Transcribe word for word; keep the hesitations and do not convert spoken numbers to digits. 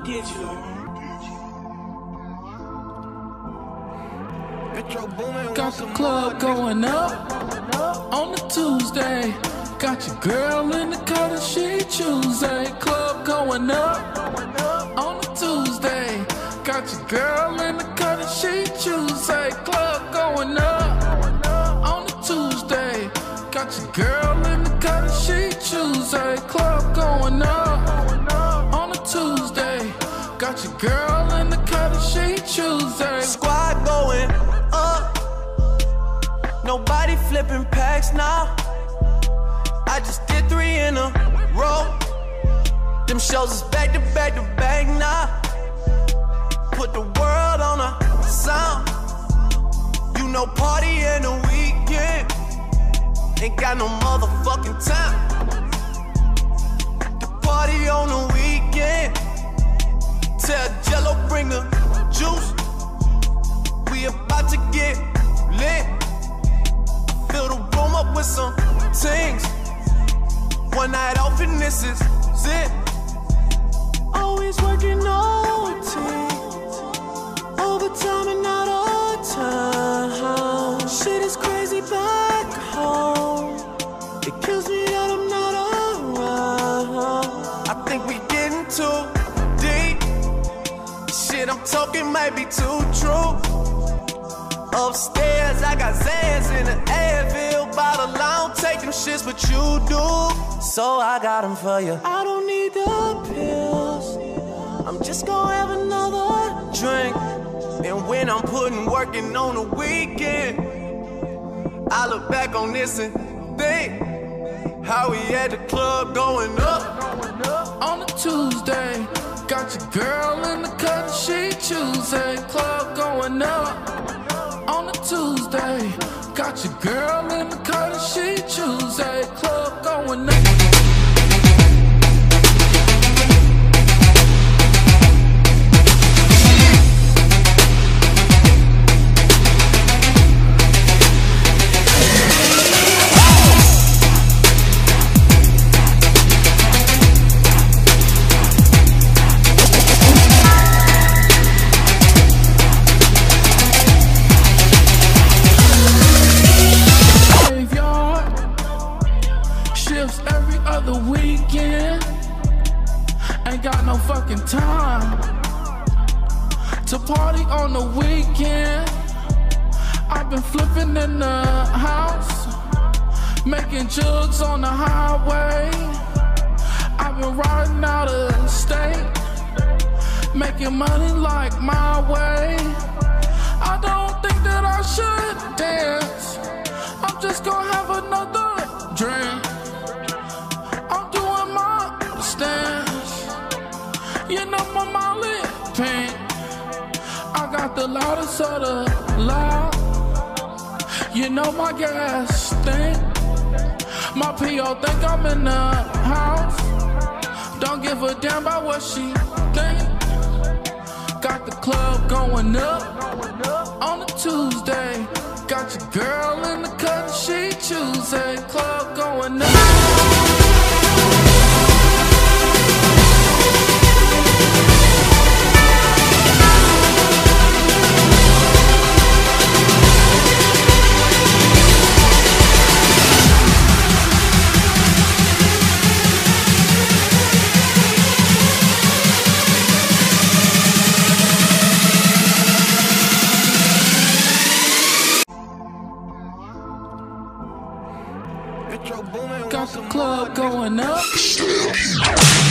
get you. Got the club going up on a Tuesday. Got your girl in the car that she Tuesday. Club going up on a Tuesday. Got your girl in the car that she Tuesday. Club going up on a Tuesday. Got your girl in the car that she Tuesday. Club going up on a Tuesday. Got your girl in the car that she Tuesday. Squad going up. Nobody flipping packs now. I just did three in a row. Them shows is back to back to back now. Put the world on a sound. You know, party in the weekend. Ain't got no motherfucking time. The party on the weekend. Tell Jello bring the juice. We about to get lit. Fill the room up with some things. One night off and this is it. Always working O T, overtime and not all time. Shit is crazy back home. It kills me that I'm not around. I think we getting too deep. Shit I'm talking might be too true. Upstairs I got Zans in the Advil bottle. I don't take them shits, but you do. So I got them for you. I don't need the pills. I'm just gonna have another drink. And when I'm putting working on the weekend, I look back on this and think how we at the club going up on a Tuesday. Got your girl in the cut, she Tuesday. Club going up on a Tuesday. Got your girl in the cut, she Tuesday. Club going up. Every other weekend, ain't got no fucking time to party on the weekend. I've been flipping in the house, making jugs on the highway. I've been riding out of state, making money like my way. I don't think that I should dance. I'm just gonna have another drink. You know my Molly pink. I got the loudest of the loud. You know my gas stink. My P O think I'm in the house. Don't give a damn about what she think. Got the club going up on a Tuesday. Got your girl in the cut, she Tuesday. Club going up. Got the club going up.